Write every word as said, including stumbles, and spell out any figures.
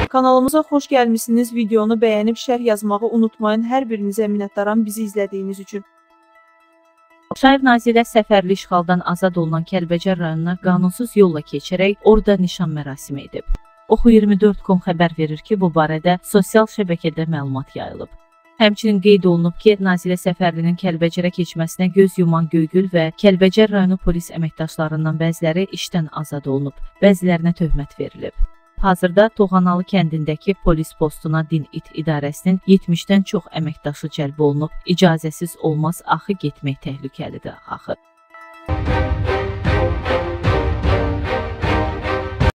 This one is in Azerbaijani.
Kanalımıza xoş gəlmişsiniz. Videonu bəyənib şərh yazmağı unutmayın. Hər birinizə minnətdaram bizi izlədiyiniz üçün. Şair Nazilə Səfərli işğaldan azad olunan Kəlbəcər rayonuna qanunsuz yolla keçərək orada nişan mərasimi edib. Oxu iyirmi dörd nöqtə com xəbər verir ki, bu barədə sosial şəbəkədə məlumat yayılıb. Həmçinin qeyd olunub ki, Nazilə Səfərlinin Kəlbəcərə keçməsinə göz yuman Göygül və Kəlbəcər rayonu polis əməkdaşlarından bəziləri işdən azad olunub, bəzilərinə töhmət verilib. Hazırda Toğanalı kəndindəki polis postuna Din İt İdarəsinin yetmişdən çox əməkdaşı cəlb olunub, icazəsiz olmaz axı getmək təhlükəlidir axı.